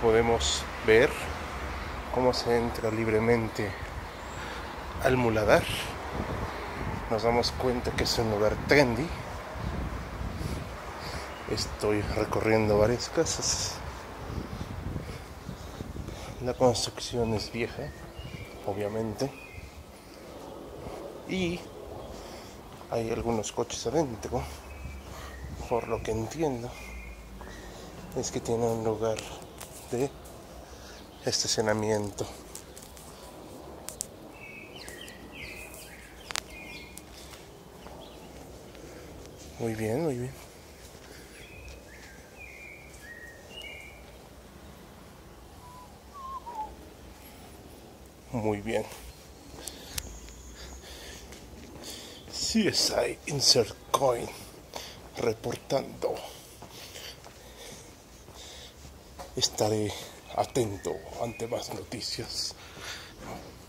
podemos ver cómo se entra libremente al muladar. Nos damos cuenta que es un lugar trendy. Estoy recorriendo varias casas. La construcción es vieja, obviamente, y hay algunos coches adentro. Por lo que entiendo es que tiene un lugar de estacionamiento. Muy bien, muy bien. Muy bien. CSI Insert Coin reportando. Estaré atento ante más noticias.